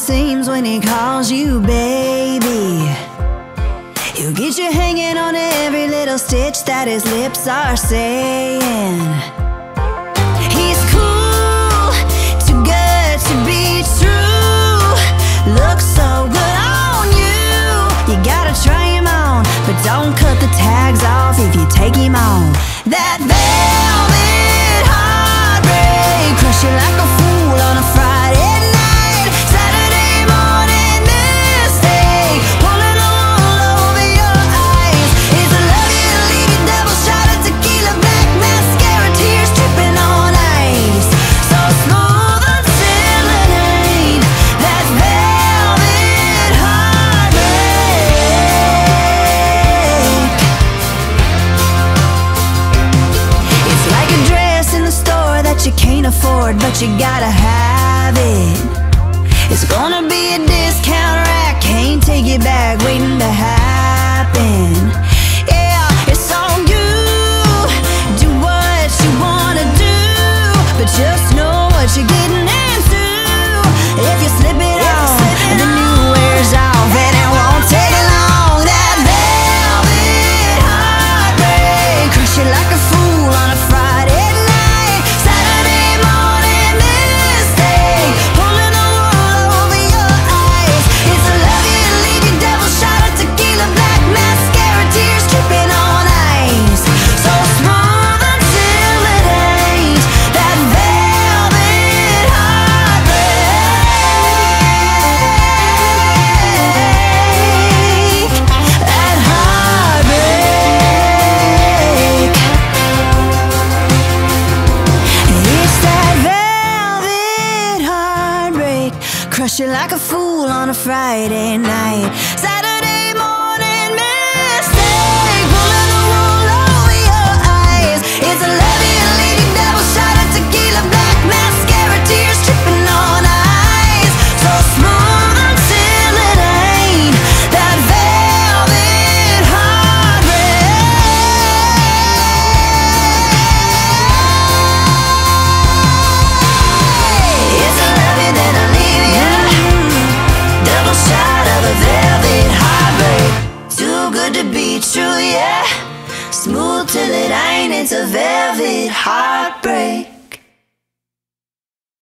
seems when he calls you baby. He'll get you hanging on every little stitch that his lips are saying. He's cool, too good to be true. Looks so good on you. You gotta try him on, but don't cut the tags off if you take him on. That velvet heartbreak, crush you like a fool on a Friday night. Saturday morning mistake, pulling the wool over your eyes. It's a love you leave you double shot of tequila, black mascara, tears dripping on ice. So smooth until it ain't. That velvet heartbreak. It's like a dress in the store that you can't afford, but you gotta have it. It's gonna be a discount rack, can't take it back, waiting to happen. Yeah, it's on you. Do what you wanna do, but just know what you're getting into. If you slip it on, the new wears off, and it won't take long. That velvet heartbreak, crush you like a fool on a Friday night. Saturday morning mistake, pulling the wool over your eyes. It's a love you leave you double shot of tequila, black mascara, tears dripping on ice. So smooth until it ain't. That velvet heartbreak. That heartbreak. It's that velvet heartbreak, crush you like a fool on a Friday night. Saturday morning mistake, pulling the wool over your eyes. It's a love you leave you double shot of tequila, black mascara, tears dripping on ice. So smooth until it ain't. That velvet heartbreak. It's a love you then I leave you. Double shot of a velvet heartbreak. Too good to be true, yeah. Smooth till it ain't. It's a velvet